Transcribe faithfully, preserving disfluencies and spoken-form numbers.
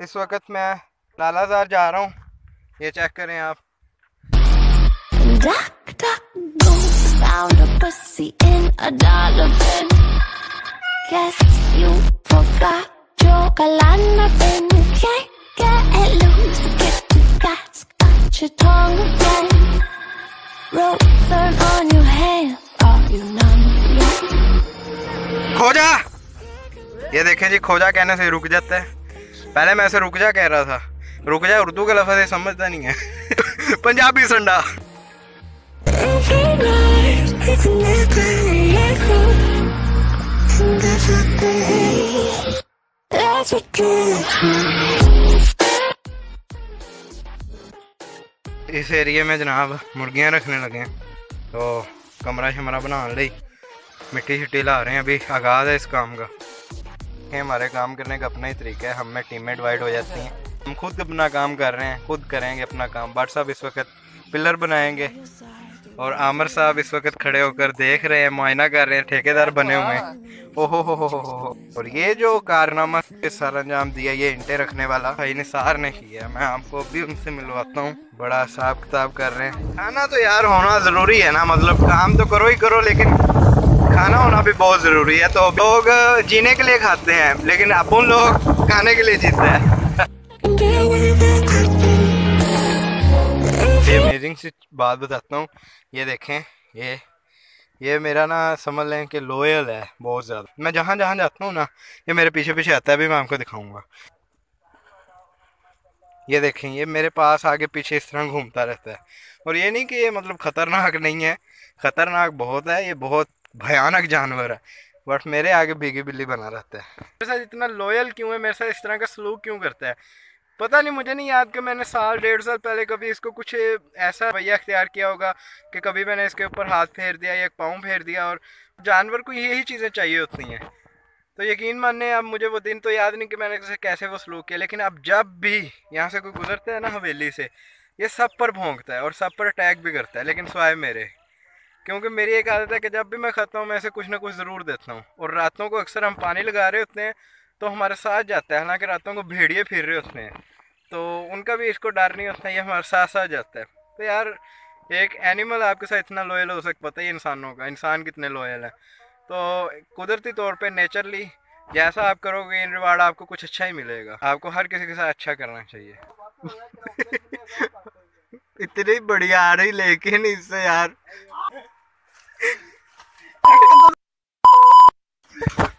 इस वक्त मैं लालाजार जा रहा हूँ, ये चेक करें आप। Duck, duck, goose, found a pussy in a dollar bin. Guess you forgot your Kalana bin. Can't get loose, get to cats, got your tongue again. Rope burn on your hand, are you numb yet? खोजा, ये देखें जी, खोजा कहने से रुक जाता है। पहले मैं ऐसे रुक जा कह रहा था, रुक जा उर्दू का लफ्ज़ समझता नहीं है। पंजाबी संडा। इस एरिए में जनाब मुर्गियां रखने लगे हैं, तो कमरा शमरा बनाने ली मिट्टी शिट्टी ला रहे हैं। अभी आगाज़ है इस काम का। हमारे काम करने का अपना ही तरीका है, हम में टीमें डिवाइड हो जाती हैं। हम खुद अपना काम कर रहे हैं, खुद करेंगे अपना काम। बट साहब इस वक्त पिलर बनाएंगे और आमर साहब इस वक्त खड़े होकर देख रहे हैं, मुआयना कर रहे हैं, ठेकेदार बने हुए हैं। ओहो हो हो हो हो। और ये जो कारनामा सर अंजाम दिया, ये इंटे रखने वाला भाई निसार ने किया। मैं आपको भी उनसे मिलवाता हूँ, बड़ा हिसाब किताब कर रहे हैं। खाना तो यार होना ज़रूरी है ना, मतलब काम तो करो ही करो, लेकिन खाना होना भी बहुत ज़रूरी है। तो लोग जीने के लिए खाते हैं, लेकिन अपन लोग खाने के लिए जीते हैं। ये अमेजिंग सी बात बताता हूँ, ये देखें, ये ये मेरा ना समझ लें कि लोयल है बहुत ज़्यादा। मैं जहाँ जहाँ जाता हूँ ना, ये मेरे पीछे पीछे आता है। भी मैं आपको दिखाऊंगा, ये देखें, ये मेरे पास आगे पीछे इस तरह घूमता रहता है। और ये नहीं कि ये मतलब ख़तरनाक नहीं है, ख़तरनाक बहुत है, ये बहुत भयानक जानवर है, बट मेरे आगे भीगी बिल्ली बना रहता है। मेरे साथ इतना लॉयल क्यों है, मेरे साथ इस तरह का सलूक क्यों करता है, पता नहीं। मुझे नहीं याद कि मैंने साल डेढ़ साल पहले कभी इसको कुछ ऐसा रवैया अख्तियार किया होगा कि कभी मैंने इसके ऊपर हाथ फेर दिया या एक पाँव फेर दिया। और जानवर को यही चीज़ें चाहिए होती हैं। तो यकीन माने, अब मुझे वो दिन तो याद नहीं कि मैंने कैसे वो सलूक किया, लेकिन अब जब भी यहाँ से कोई गुजरता है ना हवेली से, ये सब पर भौंकता है और सब पर अटैक भी करता है, लेकिन स्वाय मेरे। क्योंकि मेरी एक आदत है कि जब भी मैं खाता हूँ मैं ऐसे कुछ ना कुछ ज़रूर देता हूँ। और रातों को अक्सर हम पानी लगा रहे होते हैं तो हमारे साथ जाता है, हालांकि रातों को भेड़िए फिर रहे होते हैं, तो उनका भी इसको डर नहीं होता है, ये हमारे साथ साथ जाता है। तो यार एक एनिमल आपके साथ इतना लॉयल हो सकता, पता ही इंसानों का, इंसान कितने लॉयल है। तो कुदरती तौर पे नेचरली जैसा आप करोगे इन रिवार्ड आपको कुछ अच्छा ही मिलेगा। आपको हर किसी के साथ अच्छा करना चाहिए। इतनी बढ़िया आ रही, लेकिन इससे यार